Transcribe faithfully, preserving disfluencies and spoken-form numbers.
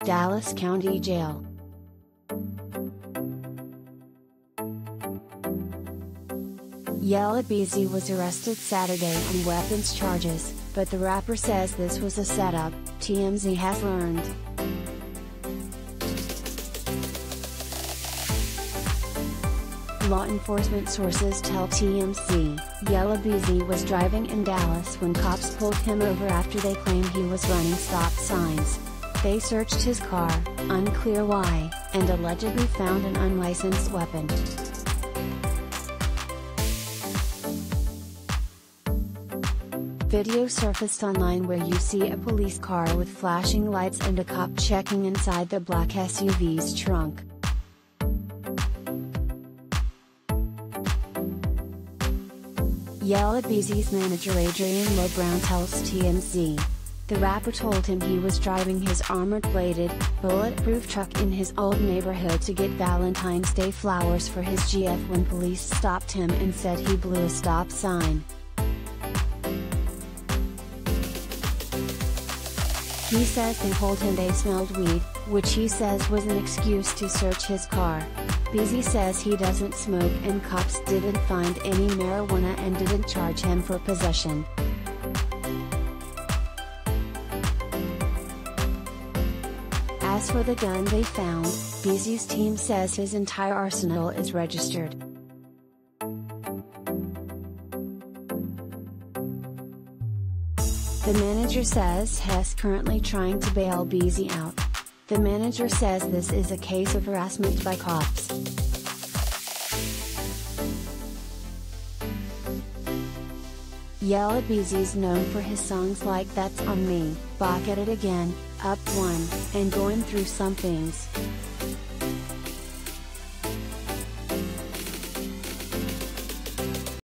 Dallas County Jail. Yella Beezy was arrested Saturday on weapons charges, but the rapper says this was a setup, T M Z has learned. Law enforcement sources tell T M Z, Yella Beezy was driving in Dallas when cops pulled him over after they claimed he was running stop signs. They searched his car, unclear why, and allegedly found an unlicensed weapon. Video surfaced online where you see a police car with flashing lights and a cop checking inside the black S U V's trunk. Yella Beezy's manager Adrian Lowe Brown tells T M Z. The rapper told him he was driving his armored-bladed, bulletproof truck in his old neighborhood to get Valentine's Day flowers for his G F when police stopped him and said he blew a stop sign. He says they told him they smelled weed, which he says was an excuse to search his car. Beezy says he doesn't smoke and cops didn't find any marijuana and didn't charge him for possession. As for the gun they found, Beezy's team says his entire arsenal is registered. The manager says he's currently trying to bail Beezy out. The manager says this is a case of harassment by cops. Yella Beezy's known for his songs like That's On Me, Back at It Again, Up One, and Going Through Some Things.